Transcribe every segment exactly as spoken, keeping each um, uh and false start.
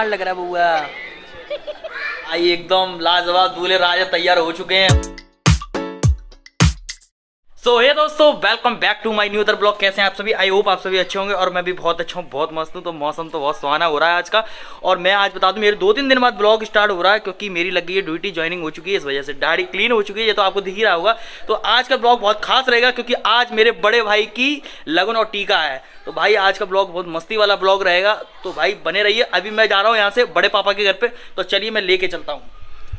Smart लग रहा है बुआ। आई एकदम लाजवाब दूल्हे राजा तैयार हो चुके हैं। सो हे दोस्तों, welcome back to my new other blog. कैसे हैं आप सभी? आई होप आप सभी अच्छे होंगे और मैं भी बहुत अच्छा हूँ, बहुत मस्त हूँ। तो मौसम तो बहुत सुहाना हो रहा है आज का। और मैं आज बता दूं, मेरे दो तीन दिन बाद ब्लॉग स्टार्ट हो रहा है क्योंकि मेरी लग गई है ड्यूटी, ज्वाइनिंग हो चुकी है, इस वजह से दाढ़ी क्लीन हो चुकी है, ये तो आपको दिख ही रहा होगा। तो आज का ब्लॉग बहुत खास रहेगा क्योंकि आज मेरे बड़े भाई की लगन और टीका है। तो भाई आज का ब्लॉग बहुत मस्ती वाला ब्लॉग रहेगा, तो भाई बने रहिए। अभी मैं जा रहा हूँ यहाँ से बड़े पापा के घर पे, तो चलिए मैं लेके चलता हूँ।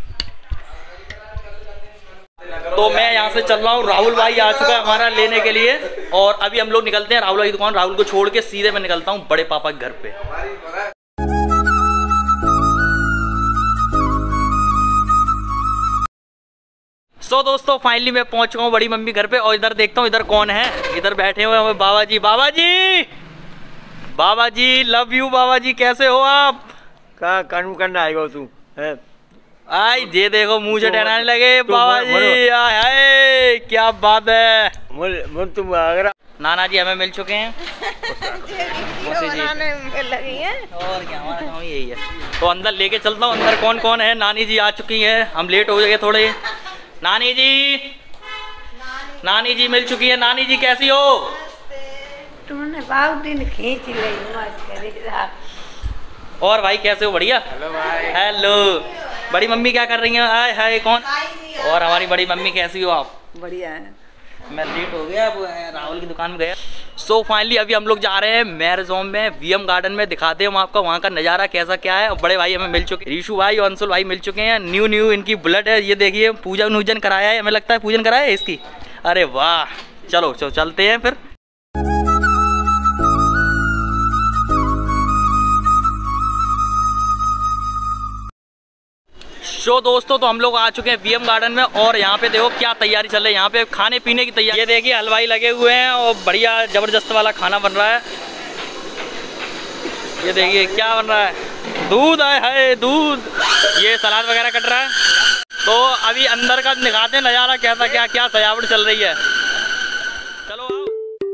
तो मैं यहाँ से चल रहा हूँ, राहुल भाई आ चुका है हमारा लेने के लिए और अभी हम लोग निकलते हैं राहुल भाई की दुकान। राहुल को छोड़ के सीधे मैं निकलता हूँ बड़े पापा के घर पे। सो so, दोस्तों फाइनली मैं पहुंच चुका हूँ बड़ी मम्मी घर पे और इधर देखता हूँ इधर कौन है। इधर बैठे हुए हैं बाबा जी। बाबा जी, बाबा जी लव यू। बाबा जी कैसे हो आप? का कानून करना आएगा तू है? आई ये देखो मुंह से टहराने लगे बाबा जी। आए हाय क्या बात है। मुल, मुल तुम अगर नाना जी हमें मिल चुके हैं। जी मिल लगी है। और क्या, हमारा काम यही है। तो अंदर लेके चलता हूँ, अंदर कौन कौन है। नानी जी आ चुकी हैं, हम लेट हो गए थोड़े। नानी जी, नानी जी मिल चुकी है। नानी जी कैसी हो? तुमने बहुत दिन खींच ली। और भाई कैसे हो? बढ़िया। हेलो भाई। हेलो। बड़ी मम्मी क्या कर रही हैं? हाय हाय कौन? और हमारी बड़ी मम्मी कैसी हो आप? बढ़िया है। मैं लेट हो गया, अब राहुल की दुकान में गया। सो so, फाइनली अभी हम लोग जा रहे हैं मैरिज होम में, वीएम गार्डन में। दिखाते हैं हम आपको वहाँ का नज़ारा कैसा क्या है। और बड़े भाई हमें मिल चुके, रीशु भाई और अंशुल भाई मिल चुके हैं। न्यू न्यू इनकी बुलेट है, ये देखिए। पूजन वूजन कराया है, हमें लगता है पूजन कराया है इसकी। अरे वाह, चलो चलो चलते हैं फिर। शो दोस्तों, तो हम लोग आ चुके हैं वीएम गार्डन में और यहाँ पे देखो क्या तैयारी चल रही है। यहाँ पे खाने पीने की तैयारी। ये देखिए हलवाई लगे हुए हैं और बढ़िया जबरदस्त वाला खाना बन रहा है। ये देखिए क्या बन रहा है, दूध है, है दूध। ये सलाद वगैरह कट रहा है। तो अभी अंदर का दिखाते हैं नज़ारा कैसा, क्या क्या सजावट चल रही है। चलो आओ।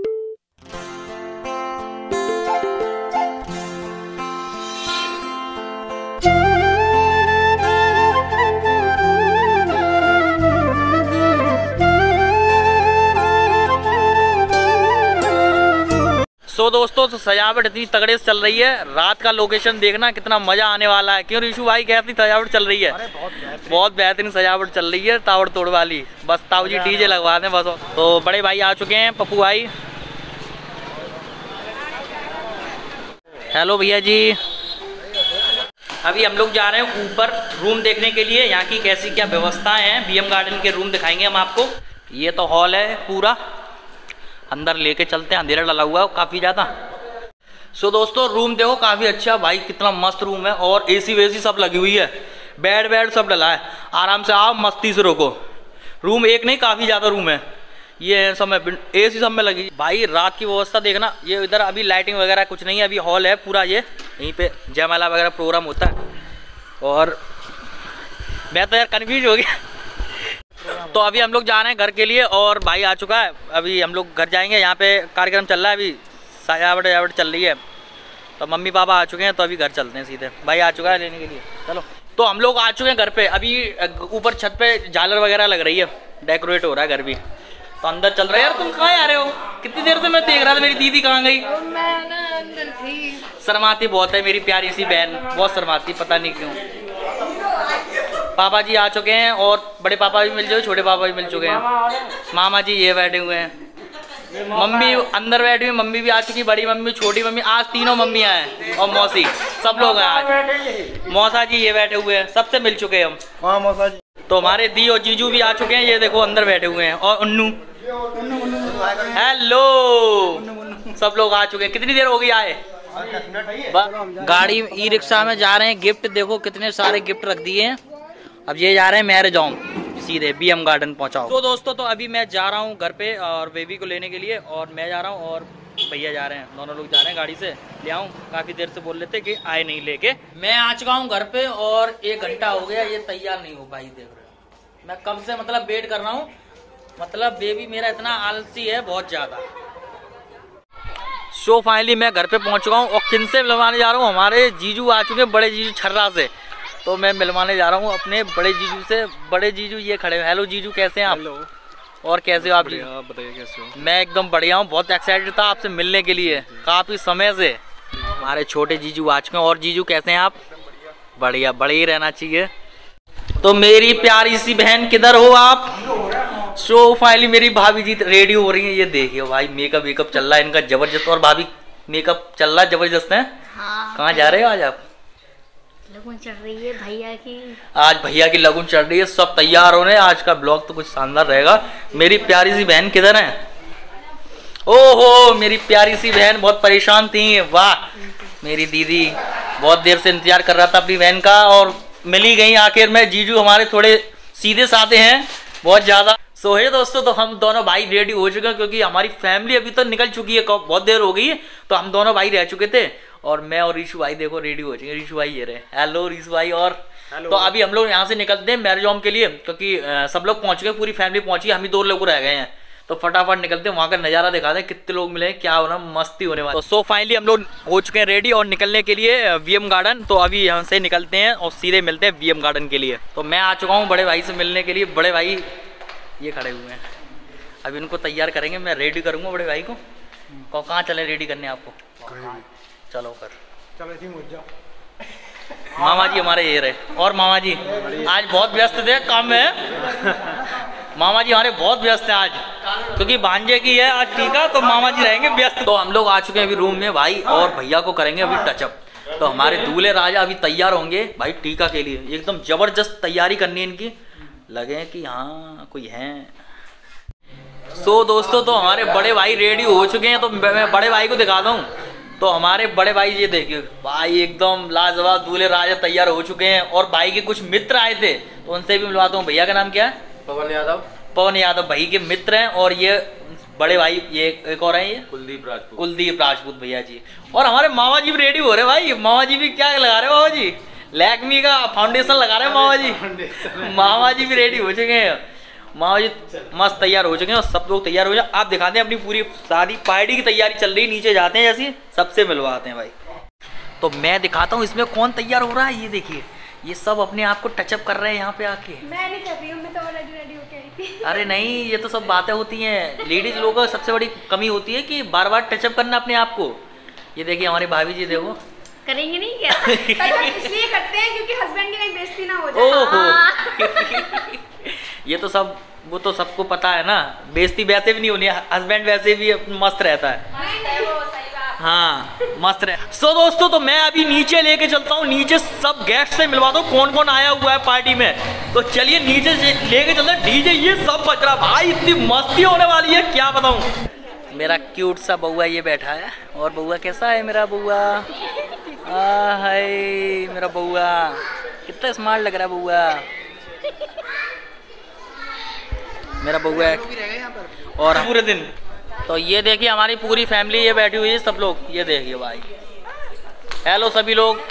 तो दोस्तों तो सजावट इतनी तगड़े से चल रही है, रात का लोकेशन देखना कितना मजा आने वाला है। क्यों रीशु भाई कैसी सजावट चल रही है? बहुत बेहतरीन सजावट चल रही है, तावड़ तोड़ वाली। बस ताऊ जी डीजे लगवा दें बस। तो बड़े भाई आ चुके हैं, पप्पू भाई। हेलो भैया जी। अभी हम लोग जा रहे हैं ऊपर रूम देखने के लिए, यहाँ की कैसी क्या व्यवस्थाएं हैं। वीएम गार्डन के रूम दिखाएंगे हम आपको। ये तो हॉल है पूरा, अंदर लेके चलते हैं। अंधेरा डला हुआ है काफ़ी ज़्यादा। सो so, दोस्तों रूम देखो काफ़ी अच्छा भाई, कितना मस्त रूम है। और एसी वेसी सब लगी हुई है, बेड वेड सब डला है। आराम से आओ, मस्ती से रोको। रूम एक नहीं काफ़ी ज़्यादा रूम है। ये सब में एसी सब में लगी भाई। रात की व्यवस्था देखना। ये इधर अभी लाइटिंग वगैरह कुछ नहीं है, अभी हॉल है पूरा। ये यहीं पे जयमाला वगैरह प्रोग्राम होता है। और मैं तो यार कन्फ्यूज हो गया। तो अभी हम लोग जा रहे हैं घर के लिए और भाई आ चुका है। अभी हम लोग घर जाएंगे, यहाँ पे कार्यक्रम चल रहा है, अभी सजावट सजावट चल रही है। तो मम्मी पापा आ चुके हैं, तो अभी घर चलते हैं सीधे। भाई आ चुका है लेने के लिए, चलो। तो हम लोग आ चुके हैं घर पे। अभी ऊपर छत पे झालर वगैरह लग रही है, डेकोरेट हो रहा है घर भी। तो अंदर चल रहा है। यार तुम कहाँ आ रहे हो? कितनी देर से मैं देख रहा था, मेरी दीदी कहाँ गई? मैं ना अंदर थी। शर्माती बहुत है मेरी प्यारी सी बहन, बहुत शर्माती, पता नहीं क्यों। पापा जी आ चुके हैं और बड़े पापा भी मिल चुके, छोटे पापा भी मिल चुके हैं। मामा जी ये बैठे हुए हैं। मम्मी अंदर बैठी हुई, मम्मी भी आ चुकी, बड़ी मम्मी, छोटी मम्मी। आज तीनों मम्मियाँ हैं और मौसी, सब लोग हैं आज। मौसा जी ये बैठे हुए हैं, सबसे मिल चुके हैं हम। हाँ मौसा जी। तो हमारे दी और जीजू भी आ चुके हैं, ये देखो अंदर बैठे हुए हैं। और उन्नू, हेलो, सब लोग आ चुके हैं। कितनी देर हो गई आए? गाड़ी ई रिक्शा में जा रहे हैं। गिफ्ट देखो कितने सारे गिफ्ट रख दिए हैं। अब ये जा रहे हैं मैरिज होम, सीधे वीएम गार्डन पहुंचाओ। तो दोस्तों तो अभी मैं जा रहा हूँ घर पे और बेबी को लेने के लिए। और मैं जा रहा हूँ और भैया जा रहे हैं, दोनों लोग जा रहे हैं गाड़ी से। ले आऊँ, काफ़ी देर से बोल रहे थे कि आए नहीं लेके। मैं आ चुका हूँ घर पे और एक घंटा हो गया, ये तैयार नहीं हो पाई। देख रहे हो मैं कब से मतलब वेट कर रहा हूँ। मतलब बेबी मेरा इतना आलसी है बहुत ज़्यादा। सो फाइनली मैं घर पे पहुंच चुका हूँ और किन से मिलवाने जा रहा हूँ, हमारे जीजू आ चुके हैं, बड़े जीजू छर्रा से। तो मैं मिलवाने जा रहा हूँ अपने बड़े जीजू से। बड़े जीजू ये खड़े हैं। हेलो जीजू, कैसे हैं आप? हेलो। और कैसे हो आप जी? आप बताइए कैसे हो? मैं एकदम बढ़िया हूँ, बहुत एक्साइटेड था आपसे मिलने के लिए काफ़ी समय से। हमारे छोटे जीजू आ चुके हैं। और जीजू कैसे हैं आप? बढ़िया, बड़े ही रहना चाहिए। तो मेरी प्यारी सी बहन किधर हो आप? सो फाइनली मेरी भाभी जी रेडी हो रही है। ये देखिए भाई, मेकअप वेकअप चल रहा है इनका जबरदस्त। और भाभी मेकअप चल रहा है जबरदस्त है। हाँ। कहाँ जा रहे हो आज आप? लगन चल रही है भैया की। आज भैया की लगन चल रही है, सब तैयार हो रहे हैं। आज का ब्लॉग तो कुछ शानदार रहेगा। मेरी प्यारी सी बहन किधर है? ओहो, मेरी प्यारी सी बहन बहुत परेशान थी। वाह, मेरी दीदी बहुत देर से इंतजार कर रहा था अपनी बहन का और मिल ही गई आखिर में। जीजू हमारे थोड़े सीधे साधे हैं बहुत ज़्यादा। सो है दोस्तों, तो हम दोनों भाई रेडी हो चुके हैं क्योंकि हमारी फैमिली अभी तो निकल चुकी है, बहुत देर हो गई है। तो हम दोनों भाई रह चुके थे और मैं और ऋषु भाई देखो रेडी हो चुके हैं। ऋषु भाई ये रहे। हेलो ऋषु भाई। और तो अभी हम लोग यहाँ से निकलते हैं मैरिज होम के लिए क्योंकि सब लोग पहुँच गए, पूरी फैमिली पहुँची, हम ही दो लोग रह गए हैं। तो फटाफट निकलते हैं, वहाँ का नज़ारा दिखा दें कितने लोग मिले, क्या होना मस्ती होने वाली। तो सो फाइनली हम लोग हो चुके हैं रेडी और निकलने के लिए वीएम गार्डन। तो अभी यहाँ से निकलते हैं और सीधे मिलते हैं वीएम गार्डन के लिए। तो मैं आ चुका हूँ बड़े भाई से मिलने के लिए। बड़े भाई ये खड़े हुए हैं, अभी उनको तैयार करेंगे, मैं रेडी करूँगा बड़े भाई को। को कहाँ चले रेडी करने आपको? चलो कर चलो ऐसे ही मुझ जाओ। मामा जी हमारे ये रहे। और मामा जी आज बहुत व्यस्त थे काम में। मामा जी हमारे बहुत व्यस्त हैं आज क्योंकि भांजे की है आज टीका, तो मामा जी रहेंगे व्यस्त। तो हम लोग आ चुके हैं अभी रूम में भाई और भैया को करेंगे अभी टचअप। तो हमारे दूल्हे राजा अभी तैयार होंगे भाई टीका के लिए। एकदम जबरदस्त तैयारी करनी है इनकी, लगे कि हाँ कोई है। सो दोस्तों, तो हमारे बड़े भाई रेडी हो चुके हैं। तो मैं बड़े भाई को दिखाता हूँ। तो हमारे बड़े भाई ये देखिए भाई एकदम लाजवाब दूल्हे राजा तैयार हो चुके हैं। और भाई के कुछ मित्र आए थे तो उनसे भी मिलवाता हूँ। भैया का नाम क्या है? पवन यादव। पवन यादव भाई के मित्र हैं। और ये बड़े भाई ये एक और हैं, ये कुलदीप राजपूत। कुलदीप राजपूत भैया जी। और हमारे मामा जी भी रेडी हो रहे हैं भाई। मामा जी भी क्या लगा रहे हैं? मामा जी लैक्मी का फाउंडेशन लगा रहे हैं मामा जी। मामा जी भी रेडी हो चुके हैं। मामा जी मस्त तैयार हो चुके हैं और सब लोग तैयार हो जाए। आप दिखाते हैं अपनी पूरी सारी पार्टी की तैयारी चल रही है। नीचे जाते हैं जैसे सबसे मिलवाते हैं भाई। तो मैं दिखाता हूँ इसमें कौन तैयार हो रहा है। ये देखिए, ये सब अपने आप को टचअप कर रहे हैं यहाँ पे आके। मैं नहीं कर रही हूँ, मैं तो ऑलरेडी रेडी होके आई थी। अरे नहीं, ये तो सब बातें होती हैं। लेडीज लोगों का सबसे बड़ी कमी होती है कि बार बार टचअप करना अपने आप को। ये देखिए हमारी भाभी जी देखो। करेंगे नहीं क्या? इसलिए करते हैं क्योंकि हस्बैंड की कहीं बेइज्जती ना हो जाए। ओहो। ये तो सब वो तो सबको पता है ना, बेइज्जती वैसे भी नहीं होनी, हस्बैंड वैसे भी मस्त रहता है। हाँ मस्त रहे। सो दोस्तों, तो मैं अभी नीचे लेके चलता हूँ, नीचे सब गेस्ट से मिलवा दो कौन कौन आया हुआ है पार्टी में। तो चलिए नीचे से लेके चलते हैं। डीजे ये सब बज रहा भाई, इतनी मस्ती होने वाली है क्या बताऊँ। मेरा क्यूट सा बउआ ये बैठा है। और बउआ कैसा है मेरा बउआ? हाय मेरा बउआ कितना स्मार्ट लग रहा है बउआ मेरा बउआ है। और पूरे दिन तो ये देखिए हमारी पूरी फैमिली ये बैठी हुई है, सब लोग ये देखिए भाई। हेलो सभी लोग।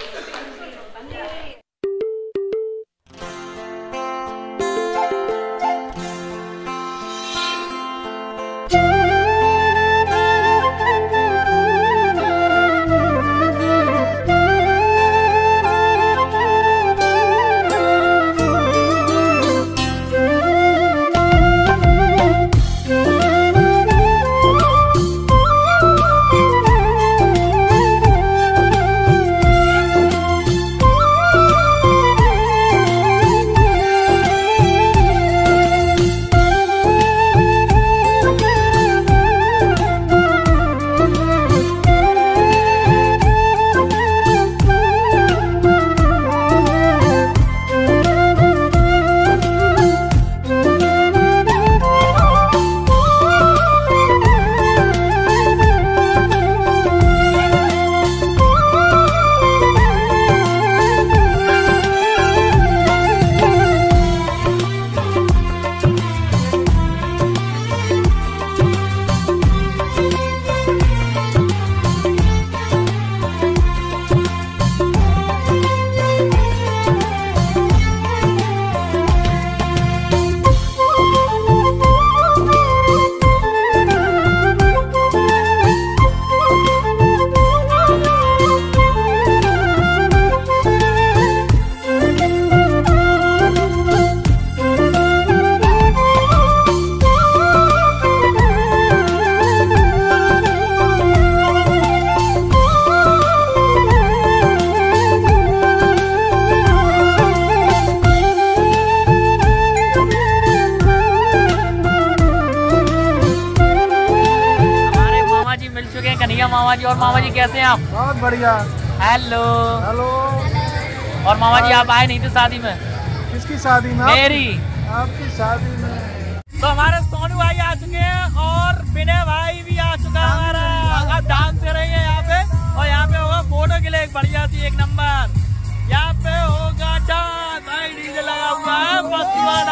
बढ़िया मामा जी। और मामा जी कैसे हैं आप? बहुत बढ़िया। Hello hello. और मामा जी आप आए नहीं थे शादी में? किसकी शादी में? मेरी। आपकी शादी में। तो हमारे सोनू भाई आ चुके हैं और विनय भाई भी आ चुका है हमारा। अब डांस करेंगे यहाँ पे और यहाँ पे होगा फोटो के लिए एक बढ़िया सी एक नंबर। यहाँ पे होगा डांस, डीजे लगा हुआ है मस्ती वाला।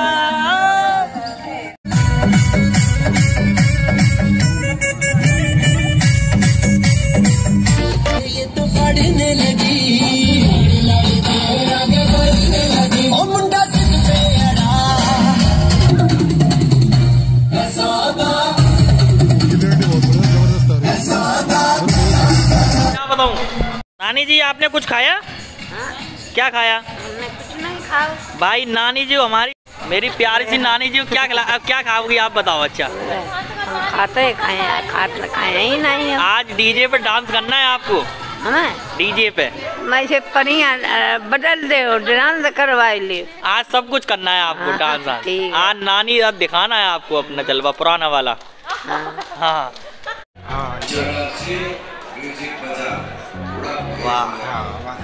ये तो पढ़ने लगी ओ मुंडा क्या बताऊं। नानी जी आपने कुछ खाया? हाँ? क्या खाया? हमने कुछ नहीं खाया भाई नानी जी हमारी मेरी प्यारी सी नानी जी क्या खिला अब क्या खाओगी आप बताओ। अच्छा हम खाते खाए खाते खाए ही नहीं है। आज डीजे पे डांस करना है आपको? हमें डीजे पे मैं से परियां बदल दे और डांस करवाई ले। आज सब कुछ करना है आपको। हाँ, डांस आज ठीक है। आज नानी अब दिखाना है आपको अपना जलवा पुराना वाला। हाँ। हाँ हाँ वाह।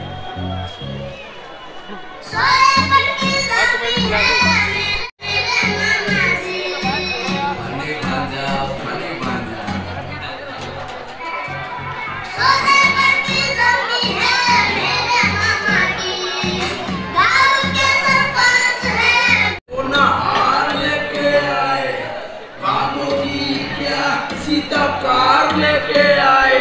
सीता कार लेके आए।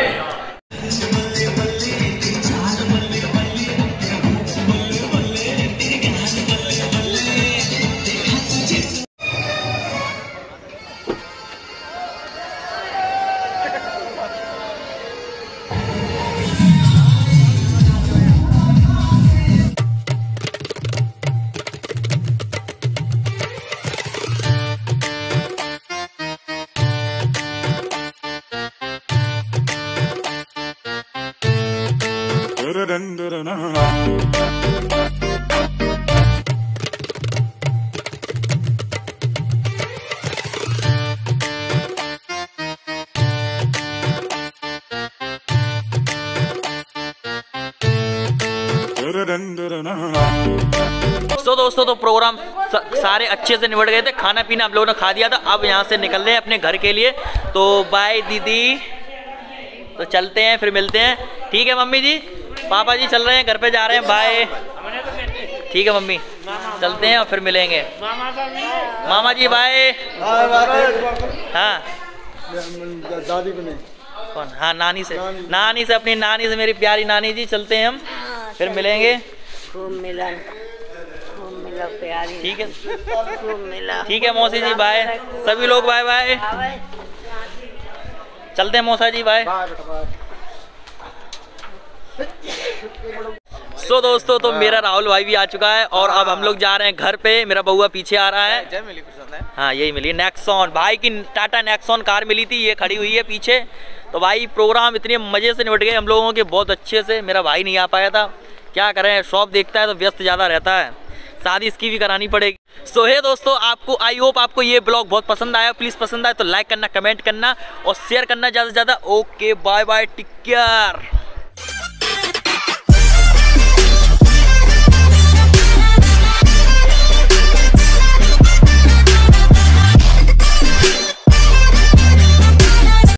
तो दोस्तों तो प्रोग्राम सारे अच्छे से निबट गए थे। खाना पीना हम लोगों ने खा दिया था। अब यहाँ से निकल रहे हैं अपने घर के लिए। तो बाय दीदी, तो चलते हैं फिर मिलते हैं। ठीक है मम्मी जी, पापा जी चल रहे हैं घर पे जा रहे हैं। बाय। ठीक है मम्मी, चलते हैं और फिर मिलेंगे। मामा जी बाय। हाँ दादी को नहीं। कौन? हाँ नानी से नानी से अपनी नानी से मेरी प्यारी नानी जी। चलते हैं हम फिर मिलेंगे। खूब मिलन खूब मिला प्यारी। ठीक है खूब मिला। ठीक है मौसी जी बाय। सभी लोग बाय बाय। चलते हैं मौसा जी बाय। सो so, दोस्तों तो मेरा राहुल भाई भी आ चुका है और अब हम लोग जा रहे हैं घर पे। मेरा बउआ पीछे आ रहा है। हाँ यही मिली नेक्सॉन, भाई की टाटा नेक्सॉन कार मिली थी, ये खड़ी हुई है पीछे। तो भाई प्रोग्राम इतने मजे से निपट गए हम लोगों के, बहुत अच्छे से। मेरा भाई नहीं आ पाया था, क्या करें, शॉप देखता है तो व्यस्त ज़्यादा रहता है, शादी इसकी भी करानी पड़ेगी। सो है दोस्तों, आपको आई होप आपको ये ब्लॉग बहुत पसंद आया। प्लीज़ पसंद आए तो लाइक करना, कमेंट करना और शेयर करना ज़्यादा से ज़्यादा। Okay bye bye, take care.